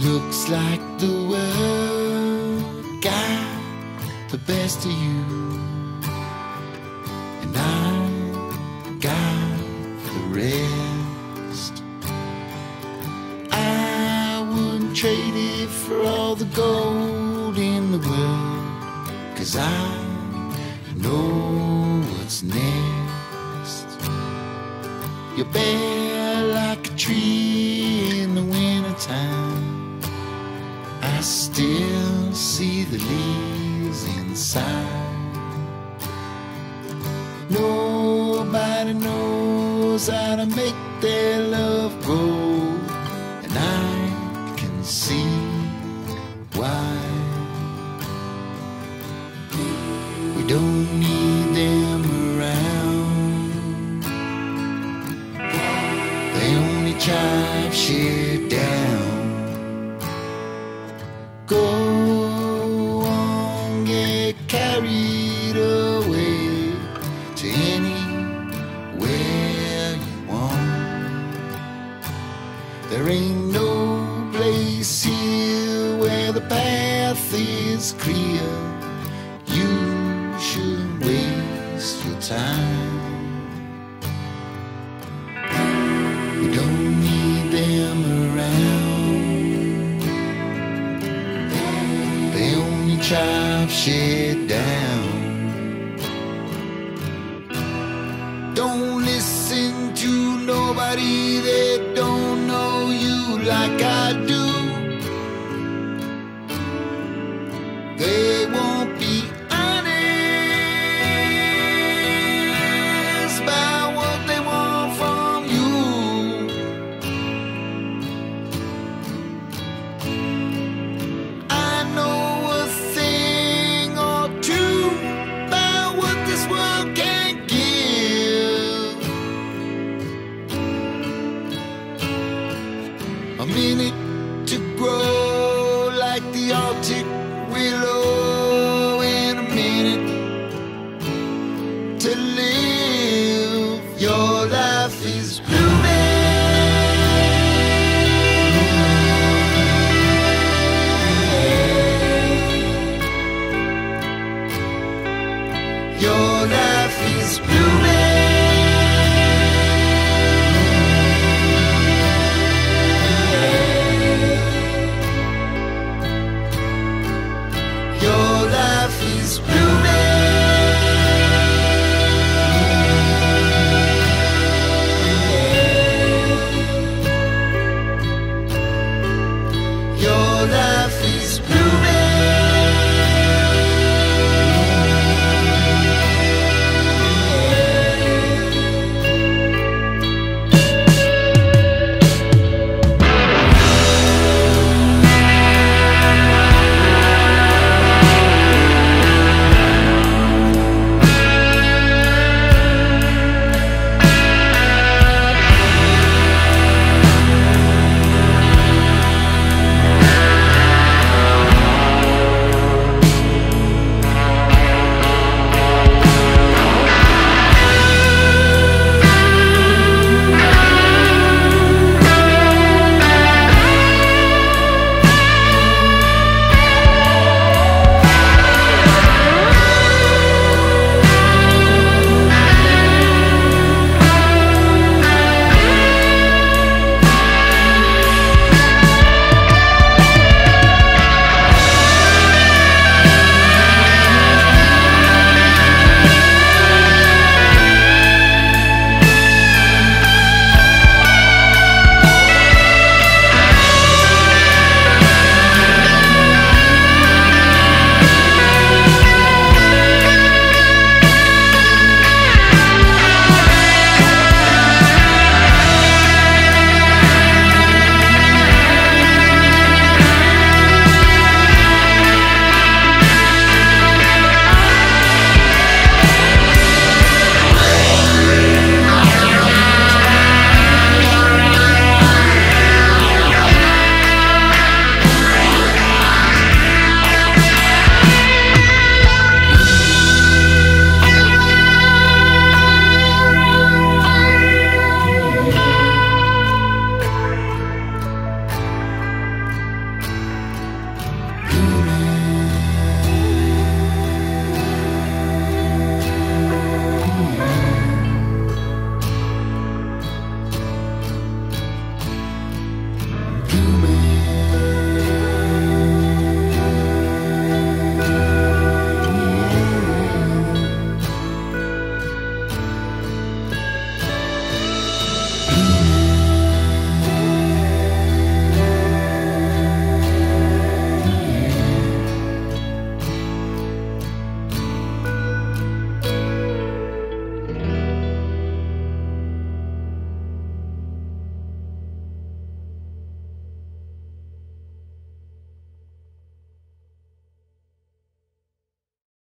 Looks like the world got the best of you, and I got the rest. I wouldn't trade it for all the gold in the world, 'cause I know what's next. You're bare like a tree in the wintertime. I still see the leaves inside. Nobody knows how to make their love grow, and I can see why. We don't need them around. They only drive shit down. Go on, get carried away to anywhere you want. There ain't no place here where the path is clear. You shouldn't waste your time. We don't need them around. They only chop shit down. Don't listen to nobody that don't know you like I do. They won't be honest about what they want from you. I know a thing or two about what this world can't give. A minute to grow like the Arctic willow, and a minute to live. Your life is blooming. Your life is blooming.